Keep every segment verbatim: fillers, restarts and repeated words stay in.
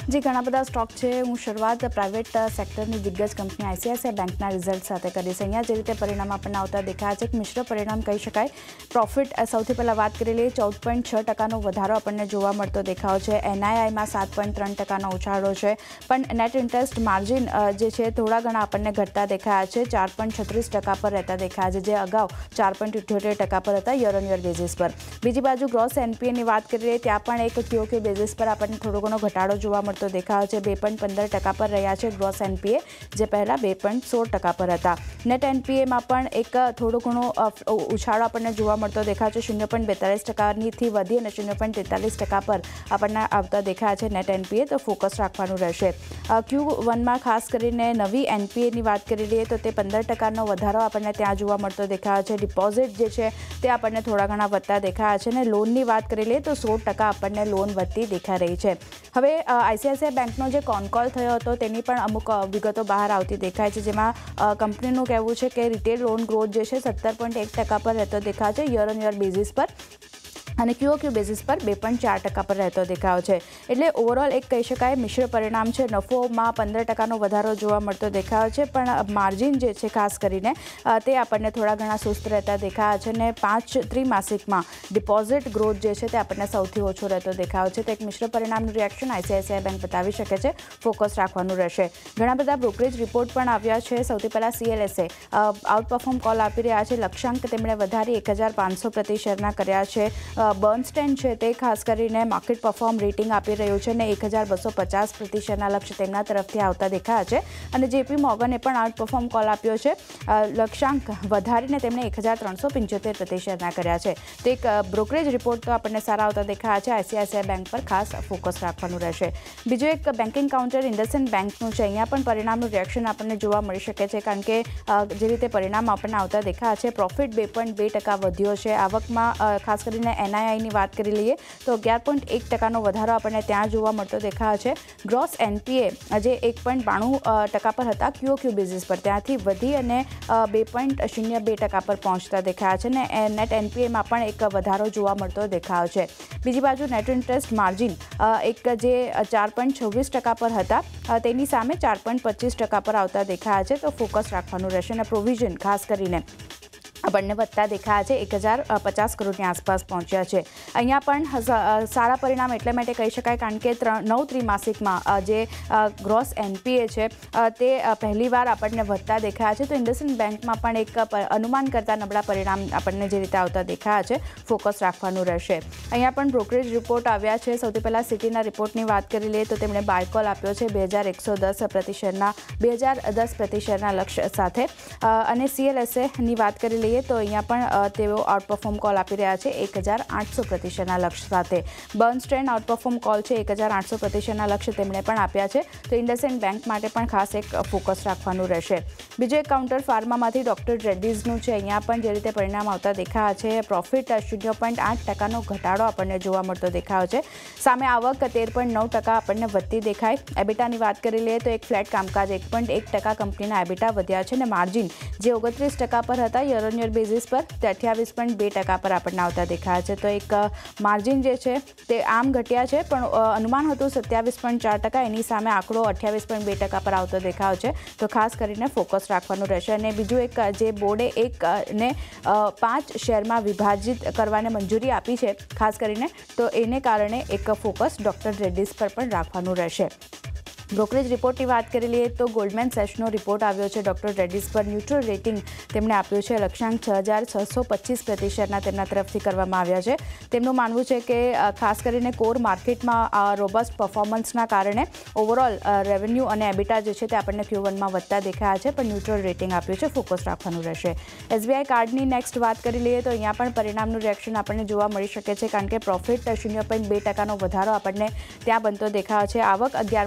જે ઘણા બધા સ્ટોક છે હું શરૂઆત પ્રાઇવેટ સેક્ટરની દિગ્ગજ કંપની આઈસીઆઈસીઆઈ બેંકના રિઝલ્ટ સાથે કરીશ। અહીંયા જે રીતે પરિણામ આપણને આવતા દેખાય છે, એક મિશ્ર પરિણામ કહી શકાય। પ્રોફિટ સૌથી પહેલાં વાત કરી લઈએ, ચૌદ પોઈન્ટ છ ટકાનો વધારો આપણને જોવા મળતો દેખાયો છે। એનઆઈઆઈમાં સાત પોઈન્ટ ત્રણ ટકાનો ઉછાળો છે, પણ નેટ ઇન્ટરેસ્ટ માર્જિન જે છે થોડા ઘણા આપણને ઘટતા દેખાયા છે, ચાર પોઈન્ટ છત્રીસ ટકા પર રહેતા દેખાયા છે, જે અગાઉ ચાર પોઈન્ટ ઇઠ્યોતેર ટકા પર હતા યર ઓન યર બેઝિસ પર। બીજી બાજુ ગ્રોસ એનપીએની વાત કરીએ, ત્યાં પણ એક ક્યુઓક્યુ બેઝિસ પર આપણને થોડો ઘણો ઘટાડો જોવા મળતો દેખાયો છે, બે પોઈન્ટ પંદર ટકા પર રહ્યા છે ગ્રોસ એનપીએ, જે પહેલાં બે પોઈન્ટ સોળ ટકા પર હતા। નેટ એનપીએમાં પણ એક થોડો ઘણો ઉછાળો આપણને જોવા મળતો દેખાય છે, શૂન્ય પોઈન્ટ બેતાલીસ ટકાથી વધી અને શૂન્ય પોઈન્ટ તેતાલીસ ટકા પર આપણને આવતા દેખાયા છે નેટ એનપીએ, તો ફોકસ રાખવાનું રહેશે। ક્યુ વનમાં ખાસ કરીને નવી એનપીએની વાત કરી લઈએ તો તે પંદર ટકાનો વધારો આપણને ત્યાં જોવા મળતો દેખાયો છે। ડિપોઝિટ જે છે તે આપણને થોડા ઘણા વધતા દેખાયા છે, અને લોનની વાત કરી લઈએ તો સોળ ટકા આપણને લોન વધતી દેખાઈ રહી છે। હવે આઈસીઆઈસીઆઈ બેંકનો જે કોન કોલ થયો હતો તેની પણ અમુક વિગતો બહાર આવતી દેખાય છે, જેમાં કંપનીનું કહેવું છે કે રિટેલ લોન ગ્રોથ જે છે સત્તર પોઈન્ટ એક ટકા પર રહેતો દેખાય છે યર ઓન યર બેઝિસ પર, અને ક્યુઓક્યુ બેઝિસ પર બે પોઈન્ટ ચાર ટકા પર રહેતો દેખાયો છે। એટલે ઓવરઓલ એક કહી શકાય મિશ્ર પરિણામ છે। નફોમાં પંદર ટકાનો વધારો જોવા મળતો દેખાયો છે, પણ માર્જિન જે છે ખાસ કરીને તે આપણને થોડા ઘણા સુસ્ત રહેતા દેખાયા છે, અને પાંચ ત્રિમાસિકમાં ડિપોઝિટ ગ્રોથ જે છે તે આપણને સૌથી ઓછો રહેતો દેખાયો છે। તો એક મિશ્ર પરિણામનું રિએક્શન આઈસીઆઈસીઆઈ બેંક બતાવી શકે છે, ફોકસ રાખવાનું રહેશે। ઘણા બધા બ્રોકરેજ રિપોર્ટ પણ આવ્યા છે। સૌથી પહેલાં સીએલએસએ આઉટ પરફોર્મ કોલ આપી રહ્યા છે, લક્ષ્યાંક તેમણે વધારી એક હજાર પાંચસો પ્રતિ શેરના કર્યા છે। બર્નસ્ટેન છે તે ખાસ કરીને માર્કેટ પરફોર્મ રેટિંગ આપી રહ્યું છે, અને એક હજાર બસો પચાસ પ્રતિ શેરના લક્ષ્ય તેમના તરફથી આવતા દેખાયા છે, અને જેપી મોર્ગને પણ આઉટ પરફોર્મ કોલ આપ્યો છે, લક્ષ્યાંક વધારીને તેમણે એક હજાર ત્રણસો પંચોતેર પ્રતિ શેરના કર્યા છે। તો એક બ્રોકરેજ રિપોર્ટ તો આપણને સારા આવતા દેખાયા છે, આઈસીઆઈસીઆઈ બેંક પર ખાસ ફોકસ રાખવાનું રહેશે। બીજું એક બેન્કિંગ કાઉન્ટર ઇન્ડસઇન્ડ બેંકનું છે, અહીંયા પણ પરિણામનું રિએક્શન આપણને જોવા મળી શકે છે, કારણ કે જે રીતે પરિણામ આપણને આવતા દેખાયા છે, પ્રોફિટ બે પોઈન્ટ બે ટકા વધ્યો છે, આવકમાં ખાસ કરીને એનઆઈઆઈની વાત કરી લઈએ તો અગિયાર પોઈન્ટ એક ટકાનો વધારો આપણને ત્યાં જોવા મળતો દેખાયો છે। ગ્રોસ એનપીએ જે એક પોઈન્ટ બાણું ટકા પર હતા ક્યુઓક્યુ બેઝિસ પર, ત્યાંથી વધી અને બે પોઈન્ટ શૂન્ય બે ટકા પર પહોંચતા દેખાયા છે, અને નેટ એનપીએમાં પણ એક વધારો જોવા મળતો દેખાયો છે। બીજી બાજુ નેટ ઇન્ટરેસ્ટ માર્જિન એક જે ચાર પોઈન્ટ છવ્વીસ ટકા પર હતા તેની સામે ચાર પોઈન્ટ પચીસ ટકા પર આવતા દેખાયા છે, તો ફોકસ રાખવાનું રહેશે। અને પ્રોવિઝન ખાસ કરીને આપણને વધતા દેખાયા છે, એક હજાર પચાસ કરોડની આસપાસ પહોંચ્યા છે। અહીંયા પણ સારા પરિણામ એટલા માટે કહી શકાય કારણ કે ત્રણ નવ ત્રિમાસિકમાં જે ગ્રોસ એનપીએ છે તે પહેલીવાર આપણને વધતા દેખાયા છે, તો ઇન્ડસઇન્ડ બેંકમાં પણ એક અનુમાન કરતાં નબળા પરિણામ આપણને જે રીતે આવતા દેખાયા છે, ફોકસ રાખવાનું રહેશે। અહીંયા પણ બ્રોકરેજ રિપોર્ટ આવ્યા છે। સૌથી પહેલાં સિટીના રિપોર્ટની વાત કરી લઈએ તો તેમણે બાયકોલ આપ્યો છે બે હજાર એકસો દસ પ્રતિ શેરના બે હજાર દસ પ્રતિ શેરના લક્ષ્ય સાથે, અને સીએલએસએની વાત કરી લઈએ તો અહીંયા પણ તેઓ આઉટ પરફોર્મ કોલ આપી રહ્યા છે એક હજાર આઠસો પ્રતિ શેરના લક્ષ્ય સાથે। બર્નસ્ટેન આઉટ પરફોર્મ કોલ છે એક હજાર આઠસો પ્રતિ શેરના લક્ષ્ય તેમણે પણ આપ્યા છે, તો ઇન્ડસઇન્ડ બેંક માટે પણ ખાસ એક ફોકસ રાખવાનું રહેશે। બીજો એક કાઉન્ટર ફાર્મામાંથી ડોક્ટર રેડ્ડીઝનું છે, અહીંયા પણ જે રીતે પરિણામ આવતા દેખાયા છે, પ્રોફિટ શૂન્ય પોઈન્ટ આઠ ટકાનો ઘટાડો આપણને જોવા મળતો દેખાયો છે, સામે આવક તેર પોઈન્ટ નવ ટકા આપણને વધતી દેખાય। એબિટાની વાત કરી લઈએ તો એક ફ્લેટ કામકાજ એક પોઈન્ટ એક ટકા કંપનીના એબિટા વધ્યા છે, અને માર્જિન જે ઓગણત્રીસ ટકા પર હતા યર ઓન યર બેઝિસ પર તે અઠ્યાવીસ પોઈન્ટ બે ટકા પર આપણને આવતા દેખાયા છે, તો એક માર્જિન જે છે તે આમ ઘટ્યા છે, પણ અનુમાન હતું સત્યાવીસ પોઈન્ટ ચાર ટકા, એની સામે આંકડો અઠ્યાવીસ પોઈન્ટ બે ટકા પર આવતો દેખાયો છે, તો ખાસ કરીને ફોકસ રાખવાનું રહેશે। અને બીજું એક જે બોર્ડે એક ને પાંચ શેરમાં વિભાજિત કરવાને મંજૂરી આપી છે ખાસ કરીને, તો એને કારણે એક ફોકસ ડોક્ટર રેડ્ડીઝ પર પણ રાખવાનું રહેશે। બ્રોકરેજ રિપોર્ટની વાત કરી લઈએ તો ગોલ્ડમેન સેશનો રિપોર્ટ આવ્યો છે ડોક્ટર રેડ્ડીઝ પર, ન્યુટ્રલ રેટિંગ તેમણે આપ્યું છે, લક્ષ્યાંક છ હજાર છસો પચીસ પ્રતિ શેરના તેમના તરફથી કરવામાં આવ્યા છે। તેમનું માનવું છે કે ખાસ કરીને કોર માર્કેટમાં રોબસ્ટ પરફોર્મન્સના કારણે ઓવરઓલ રેવન્યુ અને એબિટા જે છે તે આપણને ક્યુ વનમાં વધતા દેખાયા છે, પણ ન્યુટ્રલ રેટિંગ આપ્યું છે, ફોકસ રાખવાનું રહેશે। એસબીઆઈ કાર્ડની નેક્સ્ટ વાત કરી લઈએ તો અહીંયા પણ પરિણામનું રિએક્શન આપણને જોવા મળી શકે છે, કારણ કે પ્રોફિટ શૂન્ય પોઈન્ટ બે ટકાનો વધારો આપણને ત્યાં બનતો દેખાયો છે, આવક અગિયાર પોઈન્ટ ચાર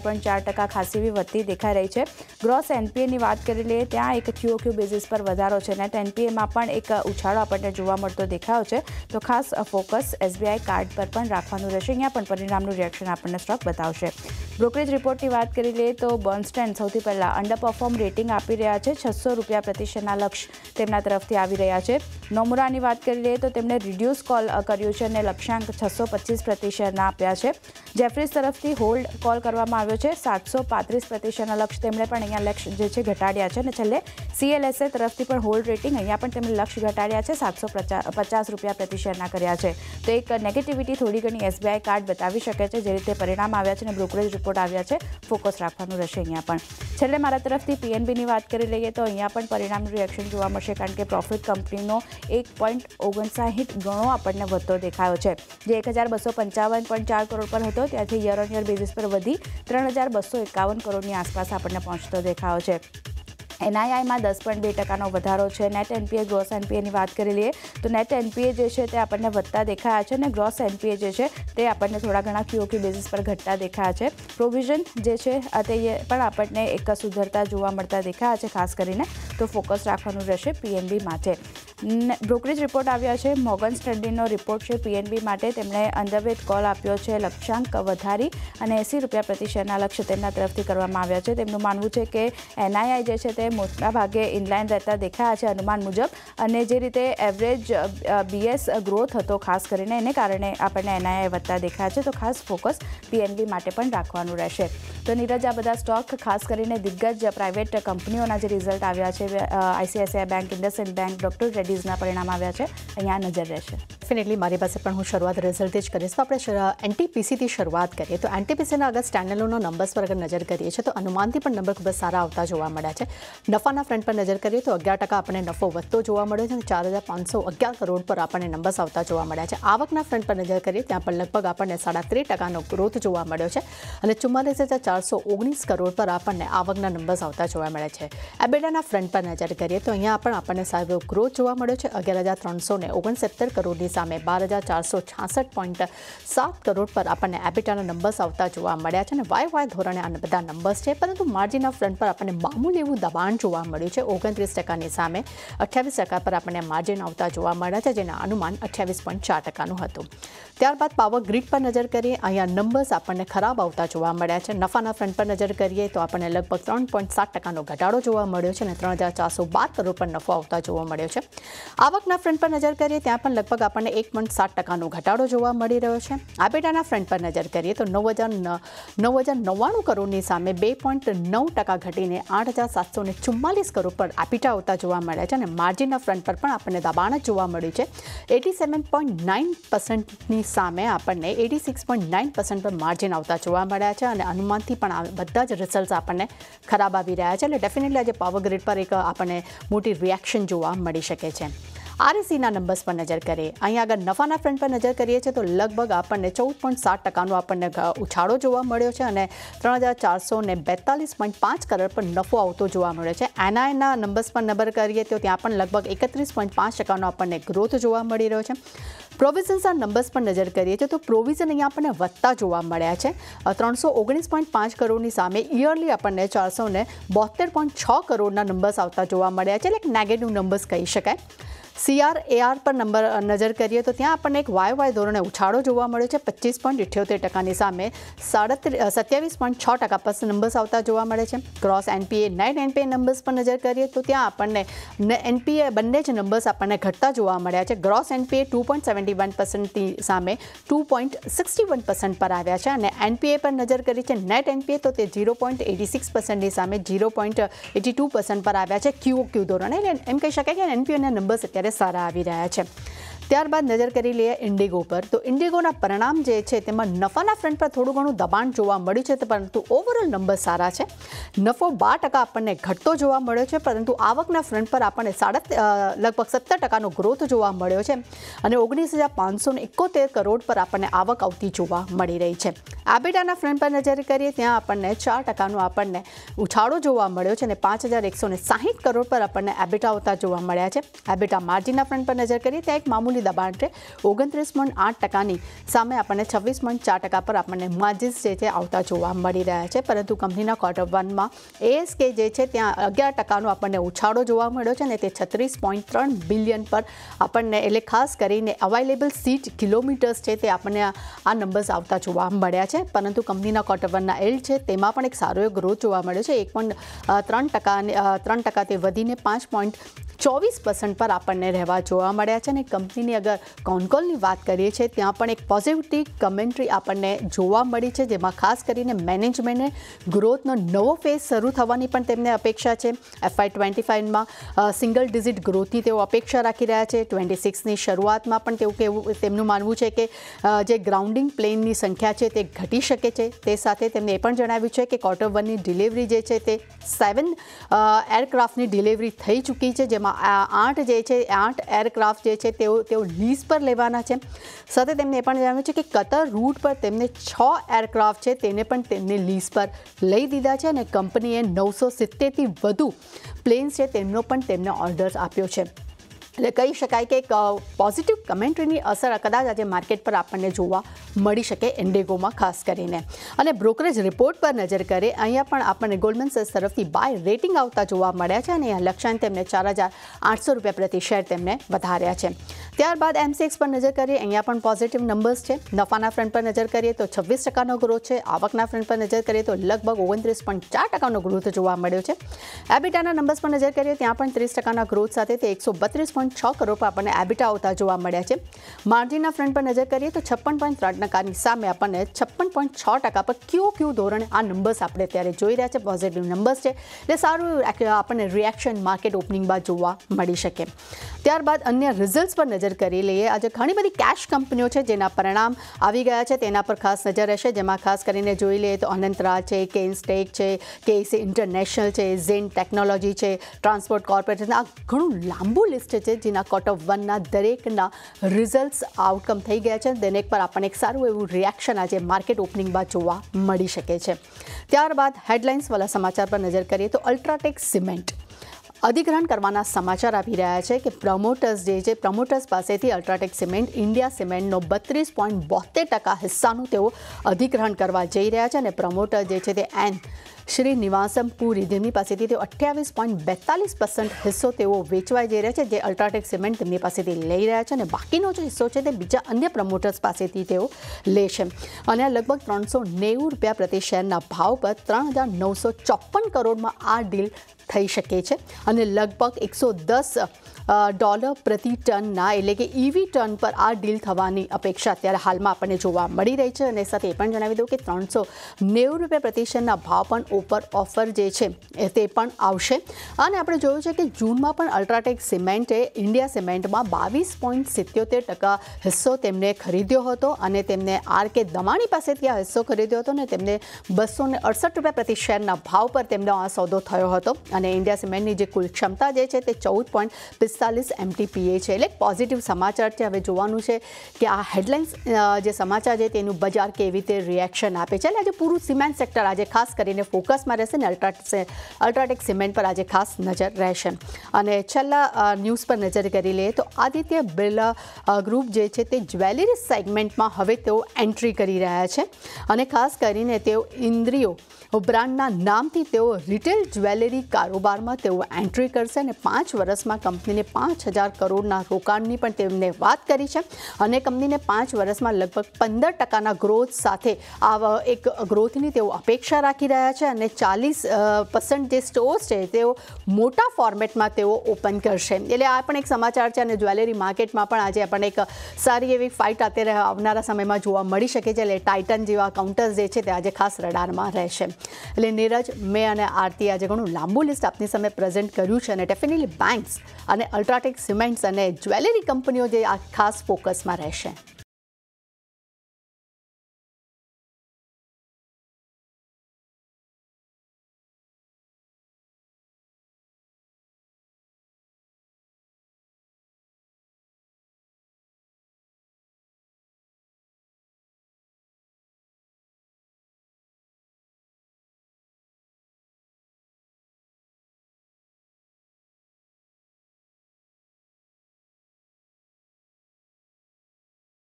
ટકા ખાસી એવી વધતી દેખાઈ રહી છે. ગ્રોસ એનપીએની વાત કરી લઈએ ત્યાં એક ક્યુઓક્યુ બેઝિસ પર વધારો છે. નેટ એનપીએમાં પણ એક ઉછાળો આપણને જોવા મળતો દેખાયો છે. તો ખાસ ફોકસ એસબીઆઈ કાર્ડ પર પણ રાખવાનું રહેશે. અહીંયા પણ પરિણામનું રિએક્શન આપણને સ્ટોક બતાવશે. બ્રોકરેજ રિપોર્ટની વાત કરી લઈએ તો બર્નસ્ટેન્ડ સૌથી પહેલાં અંડર પરફોર્મ રેટિંગ આપી રહ્યા છે. છસો રૂપિયા પ્રતિ શેરના લક્ષ્ય તેમના તરફથી આવી રહ્યા છે. નોમુરાની વાત કરી લઈએ તો તેમણે રિડ્યુસ કોલ કર્યું છે અને લક્ષ્યાંક છસો પચીસ પ્રતિ શેરના આપ્યા છે. જેફરીઝ તરફથી હોલ્ડ કોલ કરવામાં આવ્યો છે. સાતસો પાંત્રીસ પ્રતિ શેરના લક્ષ્ય તેમણે પણ અહીંયા લક્ષ્ય જે છે ઘટાડ્યા છે. અને છેલ્લે સીએલએસએ તરફથી પણ હોલ્ડ રેટિંગ અહીંયા પણ તેમણે લક્ષ્ય ઘટાડ્યા છે. સાતસો પચાસ રૂપિયા પ્રતિ શેરના કર્યા છે. તો એક નેગેટિવિટી થોડી ઘણી એસબીઆઈ કાર્ડ બતાવી શકે છે. જે રીતે પરિણામ આવ્યા છે અને બ્રોકરેજ રિપોર્ટ આવ્યા છે, ફોકસ રાખવાનું રહેશે અહીંયા પણ. છેલ્લે મારા તરફથી પીએનબીની વાત કરી લઈએ તો અહીંયા પણ પરિણામનું રિએક્શન જોવા મળશે, કારણ કે પ્રોફિટ કંપનીનો એક પોઈન્ટ ઓગણસાઠ ગણો આપણને વધતો દેખાયો છે. જે એક હજાર બસો પંચાવન પોઈન્ટ ચાર કરોડ પર હતો ત્યાંથી યર ઓન યર બેઝિસ પર વધી ત્રણ હજાર બસો એકાવન કરોડની આસપાસ આપણને પહોંચતો દેખાયો છે. એનઆઈઆઈમાં દસ પોઈન્ટ બે ટકાનો વધારો છે. નેટ એનપીએ ગ્રોસ એનપીએની વાત કરી લઈએ તો નેટ એનપીએ જે છે તે આપણને વધતા દેખાયા છે અને ગ્રોસ એનપીએ જે છે તે આપણને થોડા ઘણા ક્યુઓક્યુ બેઝિસ પર ઘટતા દેખાયા છે. પ્રોવિઝન જે છે તે પણ આપણને એક સુધરતા જોવા મળતા દેખાયા છે. ખાસ કરીને તો ફોકસ રાખવાનું રહેશે પીએનબી માટે. બ્રોકરેજ રિપોર્ટ આવ્યા છે. મોર્ગન સ્ટેન્લીનો રિપોર્ટ છે પીએનબી માટે. તેમણે અંડરવેટ કોલ આપ્યો છે. લક્ષ્યાંક વધારી અને એંસી રૂપિયા પ્રતિ શેરના લક્ષ્ય તેમના તરફથી કરવામાં આવ્યા છે. તેમનું માનવું છે કે એનઆઈઆઈ જે છે તે મોટા ભાગે ઇનલાઇન રહેતા દેખાયા છે અનુમાન મુજબ. અને જે રીતે એવરેજ બીએસ ગ્રોથ હતો ખાસ કરીને એને કારણે આપણને એનઆઈઆઈ વધતા દેખાયા છે. તો ખાસ ફોકસ પીએનબી માટે પણ રાખવાનું રહેશે. તો નીરજ, આ બધા સ્ટોક ખાસ કરીને દિગ્ગજ પ્રાઇવેટ કંપનીઓના જે રિઝલ્ટ આવ્યા છે, ICICI bank, IndusInd bank, doctor રેડ્ડીઝના પરિણામ આવ્યા છે, અહીંયા નજર રહેશે. ડેફિનેટલી મારી પાસે પણ હું શરૂઆત રિઝલ્ટથી જ કરીશ. તો આપણે એનટીપીસીથી શરૂઆત કરીએ તો એનટીપીસીના અગર સ્ટેન્ડઅલોના નંબર્સ પર અગર નજર કરીએ છીએ તો અનુમાનથી પણ નંબર ખૂબ જ સારા આવતા જોવા મળ્યા છે. નફાના ફ્રન્ટ પર નજર કરીએ તો અગિયાર ટકા આપણને નફો વધતો જોવા મળ્યો છે અને ચાર હજાર પાંચસો અગિયાર કરોડ પર આપણને નંબર્સ આવતા જોવા મળ્યા છે. આવકના ફ્રન્ટ પર નજર કરીએ ત્યાં પણ લગભગ આપણને સાડા ત્રેસ ટકાનો ગ્રોથ જોવા મળ્યો છે અને ચુમ્માલીસ હજાર ચારસો ઓગણીસ કરોડ પર આપણને આવકના નંબર્સ આવતા જોવા મળ્યા છે. એબેડાના ફ્રન્ટ પર નજર કરીએ તો અહીંયા પણ આપણને સારો ગ્રોથ જોવા મળ્યો છે. અગિયાર હજાર ત્રણસો ને ઓગણસિત્તેર કરોડની સામે બાર હજાર ચારસો છાસઠ પોઈન્ટ સાત કરોડ પર આપણને એબિટાના નંબર્સ આવતા જોવા મળ્યા છે અને વાય વાય ધોરણે આ બધા નંબર્સ છે. પરંતુ માર્જિનના ફ્રન્ટ પર આપણને મામૂલી એવું દબાણ જોવા મળ્યું છે. ઓગણત્રીસ ટકાની સામે અઠ્યાવીસ ટકા પર આપણને માર્જિન આવતા જોવા મળ્યા છે, જેના અનુમાન અઠ્યાવીસ પોઈન્ટ ચાર ટકાનું હતું. ત્યારબાદ પાવર ગ્રીડ પર નજર કરીએ, અહીંયા નંબર્સ આપણને ખરાબ આવતા જોવા મળ્યા છે. નફાના ફ્રન્ટ પર નજર કરીએ તો આપણને લગભગ ત્રણ પોઈન્ટ સાત ટકાનો ઘટાડો જોવા મળ્યો છે અને ત્રણ હજાર ચારસો બાર કરોડ પર નફો આવતા જોવા મળ્યો છે. આવકના ફ્રન્ટ પર નજર કરીએ ત્યાં પણ લગભગ આપણને એક પોઈન્ટ સાત ટકાનો ઘટાડો જોવા મળી રહ્યો છે. એબિટાના ફ્રન્ટ પર નજર કરીએ તો નવ હજાર નવ હજાર નવ્વાણું કરોડની સામે બે પોઈન્ટ નવ ટકા ઘટીને આઠ હજાર સાતસો ને ચુમ્માલીસ કરોડ પર એબિટા આવતા જોવા મળ્યા છે અને માર્જિનના ફ્રન્ટ પર પણ આપણને દબાણ જ જોવા મળ્યું છે. એટી સેવન પોઈન્ટ નાઇન પર્સન્ટની સામે આપણને eighty six point nine percent પર માર્જિન આવતા જોવા મળ્યા છે અને અનુમાનથી પણ બધા જ રિઝલ્ટ આપણને ખરાબ આવી રહ્યા છે. એટલે ડેફિનેટલી આજે પાવર ગ્રીડ પર એક આપણને મોટી રિએક્શન જોવા મળી શકે છે. આરએસીના નંબર્સ પર નજર કરીએ, અહીંયા આગળ નફાના ફ્રન્ટ પર નજર કરીએ છીએ તો લગભગ આપણને ચૌદ પોઈન્ટ સાત ટકાનો આપણને ઉછાળો જોવા મળ્યો છે અને ત્રણ હજાર ચારસો ને બેતાલીસ પોઈન્ટ પાંચ કરોડ પર નફો આવતો જોવા મળ્યો છે. એનઆઈના નંબર્સ પર નંબર કરીએ તો ત્યાં પણ લગભગ એકત્રીસ પોઈન્ટ પાંચ ટકાનો આપણને ગ્રોથ જોવા મળી રહ્યો છે. પ્રોવિઝન્સના નંબર્સ પર નજર કરીએ છીએ તો પ્રોવિઝન અહીંયા આપણને વધતા જોવા મળ્યા છે. ત્રણસો ઓગણીસ પોઈન્ટ પાંચ કરોડની સામે યરલી આપણને ચારસો ને બોતેર પોઈન્ટ છ કરોડના નંબર્સ આવતા જોવા મળ્યા છે. એટલે એક નેગેટિવ નંબર્સ કહી શકાય. સીઆર એઆર પર નંબર નજર કરીએ તો ત્યાં આપણને એક વાય વાય ધોરણે ઉછાળો જોવા મળ્યો છે. પચીસ પોઈન્ટ ઇઠ્યોતેર ટકાની સામે સાડત્રીસ સત્યાવીસ પોઈન્ટ છ ટકા પર નંબર્સ આવતા જોવા મળે છે. Gross NPA net NPA numbers પર નજર કરીએ તો ત્યાં આપણને એનપીએ બંને જ નંબર્સ આપણને ઘટતા જોવા મળ્યા છે. Gross NPA two point seventy one પર્સન્ટની સામે two point sixty one percent પર આવ્યા છે અને એનપીએ પર નજર કરી છે નેટ એનપીએ તો તે ઝીરો પોઈન્ટ એટી સિક્સ પર્સન્ટની સામે zero point eighty two percent પર આવ્યા છે. ક્યુ ક્યુ ધોરણે એટલે એમ કહી શકાય કે એનપીએના નંબર્સ અત્યારે સારા આવી રહ્યા છે. ત્યારબાદ નજર કરી લઈએ ઇન્ડિગો પર, તો ઇન્ડિગોના પરિણામ જે છે તેમાં નફાના ફ્રન્ટ પર થોડું ઘણું દબાણ જોવા મળ્યું છે, પરંતુ ઓવરઓલ નંબર સારા છે. નફો બાર ટકા આપણને ઘટતો જોવા મળ્યો છે, પરંતુ આવકના ફ્રન્ટ પર આપણને સાડા લગભગ સત્તર ટકાનો ગ્રોથ જોવા મળ્યો છે અને ઓગણીસ હજાર પાંચસો ને એકોતેર કરોડ પર આપણને આવક આવતી જોવા મળી રહી છે. એબિટાના ફ્રન્ટ પર નજર કરીએ ત્યાં આપણને ચાર ટકાનો આપણને ઉછાળો જોવા મળ્યો છે અને પાંચ હજાર એકસો ને સાહીઠ કરોડ પર આપણને એબિટા આવતા જોવા મળ્યા છે. એબિટા માર્જિનના ફ્રન્ટ પર નજર કરીએ ત્યાં એક મામૂલી માર્જિનલી દબાણ છે ઓગણત્રીસ પોઈન્ટ આઠ ટકાની સામે આપણને છવ્વીસ પોઈન્ટ ચાર ટકા પર આપણને માર્જિન્સ જે છે આવતા જોવા મળી રહ્યા છે. પરંતુ કંપનીના ક્વાર્ટર વનમાં એએસકે જે છે ત્યાં અગિયાર ટકાનો આપણને ઉછાળો જોવા મળ્યો છે અને તે છત્રીસ પોઈન્ટ ત્રણ બિલિયન પર આપણને એટલે ખાસ કરીને અવાઇલેબલ સીટ કિલોમીટર્સ છે તે આપણને આ નંબર્સ આવતા જોવા મળ્યા છે. પરંતુ કંપનીના ક્વાર્ટર વનના એલ છે તેમાં પણ એક સારો એવો ગ્રોથ જોવા મળ્યો છે. એક પોઈન્ટ ત્રણ ટકા ત્રણ ટકાથી વધીને પાંચ પોઈન્ટ ચોવીસ પર્સન્ટ પર આપણને રહેવા જોવા મળ્યા છે. અને કંપનીની અગર કોનકોલની વાત કરીએ છીએ ત્યાં પણ એક પોઝિટિવ કમેન્ટ્રી આપણને જોવા મળી છે, જેમાં ખાસ કરીને મેનેજમેન્ટને ગ્રોથનો નવો ફેઝ શરૂ થવાની પણ તેમને અપેક્ષા છે. એફઆઈ ટ્વેન્ટી ફાઇવમાં સિંગલ ડિઝિટ ગ્રોથની તેઓ અપેક્ષા રાખી રહ્યા છે. ટ્વેન્ટી સિક્સની શરૂઆતમાં પણ તેવું કેવું તેમનું માનવું છે કે જે ગ્રાઉન્ડિંગ પ્લેનની સંખ્યા છે તે ઘટી શકે છે. તે સાથે તેમણે એ પણ જણાવ્યું છે કે ક્વાર્ટર વનની ડિલિવરી જે છે તે સેવન એરક્રાફ્ટની ડિલિવરી થઈ ચૂકી છે, જેમાં આઠ જે છે આઠ એરક્રાફ્ટ જે છે તેઓ તેઓ લીઝ પર લેવાના છે. સાથે તેમને એ પણ જણાવ્યું છે કે કતર રૂટ પર તેમને છ એરક્રાફ્ટ છે તેને પણ તેમને લીઝ પર લઈ દીધા છે અને કંપનીએ નવસો સિત્તેરથી વધુ પ્લેન્સ છે તેમનો પણ તેમને ઓર્ડર્સ આપ્યો છે. એટલે કહી શકાય કે એક પોઝિટિવ કમેન્ટ્રીની અસર કદાચ આજે માર્કેટ પર આપણને જોવા મળી શકે ઇન્ડિગોમાં ખાસ કરીને. અને બ્રોકરેજ રિપોર્ટ પર નજર કરીએ અહીંયા પણ આપણને ગોલ્ડમેન સેક્સ તરફથી બાય રેટિંગ આવતા જોવા મળ્યા છે અને અહીંયા લક્ષ્યાંક તેમને ચાર હજાર આઠસો રૂપિયા પ્રતિ શેર તેમને વધાર્યા છે. ત્યારબાદ એમસીએક્સ પર નજર કરીએ અહીંયા પણ પોઝિટિવ નંબર્સ છે. નફાના ફ્રન્ટ પર નજર કરીએ તો છવ્વીસ ટકાનો ગ્રોથ છે. આવકના ફ્રન્ટ પર નજર કરીએ તો લગભગ ઓગણત્રીસ પોઈન્ટ ચાર ટકાનો ગ્રોથ જોવા મળ્યો છે. એબિટાના નંબર્સ પર નજર કરીએ ત્યાં પણ ત્રીસ ટકાના ગ્રોથ સાથે તે એકસો બત્રીસ પોઈન્ટ છ કરોડ પર આપણને એબિટા આવતા જોવા મળ્યા છે. માર્જિનના ફ્રન્ટ પર નજર કરીએ તો છપ્પન પોઈન્ટ ત્રણ ટકાની સામે આપણને છપ્પન પોઈન્ટ છ ટકા પર ક્યુ ક્યુ ધોરણે આ નંબર્સ આપણે અત્યારે જોઈ રહ્યા છે. પોઝિટિવ નંબર્સ છે એટલે સારું આપણને રિએક્શન માર્કેટ ઓપનિંગ બાદ જોવા મળી શકે. ત્યારબાદ અન્ય રિઝલ્ટ્સ પર નજર કરી લઈએ. આજે ઘણી બધી કેશ કંપનીઓ છે જેના પરિણામ આવી ગયા છે, તેના પર ખાસ નજર રહેશે. જેમાં ખાસ કરીને જોઈ લઈએ તો અનંતરા છે, કેઇન્સટેક છે, કેસી ઇન્ટરનેશનલ છે, ઝેન ટેકનોલોજી છે, ટ્રાન્સપોર્ટ કોર્પોરેશન. આ ઘણું લાંબુ લિસ્ટ છે જેના ક્વાર્ટર વનના દરેકના રિઝલ્ટ્સ આઉટકમ થઈ ગયા છે. દરેક પર આપણને એક સારું એવું રિએક્શન આજે માર્કેટ ઓપનિંગ બાદ જોવા મળી શકે છે. ત્યારબાદ હેડલાઇન્સવાળા સમાચાર પર નજર કરીએ તો અલ્ટ્રાટેક સિમેન્ટ અધિગ્રહણ કરવાના સમાચાર આવી રહ્યા છે કે પ્રમોટર્સ જે છે પ્રમોટર્સ પાસેથી અલ્ટ્રાટેક સિમેન્ટ ઇન્ડિયા સિમેન્ટનો બત્રીસ પોઈન્ટ બોતેર ટકા હિસ્સાનું તેઓ અધિગ્રહણ કરવા જઈ રહ્યા છે. અને પ્રમોટર જે છે તે એન શ્રી નિવાસમ પુરી તેમની પાસેથી તેઓ અઠ્યાવીસ પોઈન્ટ બેતાલીસ પર્સન્ટ હિસ્સો તેઓ વેચવા જઈ રહ્યા છે, જે અલ્ટ્રાટેક સિમેન્ટ તેમની પાસેથી લઈ રહ્યા છે. અને બાકીનો જે હિસ્સો છે તે બીજા અન્ય પ્રમોટર્સ પાસેથી તેઓ લેશે. અને આ લગભગ ત્રણસો નેવું રૂપિયા પ્રતિ શેરના ભાવ પર ત્રણ હજાર નવસો ચોપન કરોડમાં આ ડીલ થઈ શકે છે. અને લગભગ એકસો દસ ડોલર પ્રતિ ટનના એટલે કે ઈવી ટન પર આ ડીલ થવાની અપેક્ષા અત્યારે હાલમાં આપણને જોવા મળી રહી છે. અને સાથે એ પણ જણાવી દઉં કે ત્રણસો નેવું રૂપિયા પ્રતિ શેરના ભાવ પણ ઉપર ઓફર જે છે તે પણ આવશે. અને આપણે જોયું છે કે જૂનમાં પણ અલ્ટ્રાટેક સિમેન્ટે ઇન્ડિયા સિમેન્ટમાં બાવીસ પોઈન્ટ સિત્યોતેર ટકા હિસ્સો તેમને ખરીદ્યો હતો અને તેમને આર કે દમાણી પાસેથી આ હિસ્સો ખરીદ્યો હતો. અને તેમને બસો ને અડસઠ રૂપિયા પ્રતિ શેરના ભાવ પર તેમનો આ સોદો થયો હતો. અને ઇન્ડિયા સિમેન્ટની જે કુલ ક્ષમતા જે છે તે ચૌદ પોઈન્ટ પિસ્તાલીસ એમટીપીએ છે. એટલે પોઝિટિવ સમાચાર છે. હવે જોવાનું છે કે આ હેડલાઇન્સ જે સમાચાર છે તેનું બજાર કેવી રીતે રિએક્શન આપે છે. એટલે આજે પૂરું સિમેન્ટ સેક્ટર આજે ખાસ કરીને ફોકસમાં રહેશે ને અલ્ટ્રાટેક અલ્ટ્રાટેક સિમેન્ટ પર આજે ખાસ નજર રહેશે. અને છેલ્લા ન્યૂઝ પર નજર કરી લઈએ તો આદિત્ય બિરલા ગ્રુપ જે છે તે જ્વેલરી સેગમેન્ટમાં હવે તેઓ એન્ટ્રી કરી રહ્યા છે. અને ખાસ કરીને તેઓ ઇન્દ્રિયો બ્રાન્ડના નામથી તેઓ રિટેલ જ્વેલરી કારોબારમાં તેઓ એન્ટ્રી કરશે. અને પાંચ વર્ષમાં કંપનીને પાંચ હજાર કરોડના રોકાણની પણ તેમને વાત કરી છે. અને કંપનીને પાંચ વર્ષમાં લગભગ પંદર ટકાના ગ્રોથ સાથે આ એક ગ્રોથની તેઓ અપેક્ષા રાખી રહ્યા છે. અને ચાલીસ પર્સન્ટ જે સ્ટોર્સ છે તેઓ મોટા ફોર્મેટમાં તેઓ ઓપન કરશે. એટલે આ પણ એક સમાચાર છે. અને જ્વેલરી માર્કેટમાં પણ આજે આપણને એક સારી એવી ફાઇટ અત્યારે આવનારા સમયમાં જોવા મળી શકે છે. એટલે ટાઇટન જેવા કાઉન્ટર્સ જે છે તે આજે ખાસ રડારમાં રહેશે. એટલે નીરજ, મેં અને આરતી આજે ઘણું લાંબુ લિસ્ટ આપની સામે પ્રેઝન્ટ કર્યું છે. અને ડેફિનેટલી બેન્ક્સ અને અલ્ટ્રાટેક સિમેન્ટ્સ અને જ્વેલરી કંપનીઓ જે આ ખાસ ફોકસમાં રહેશે.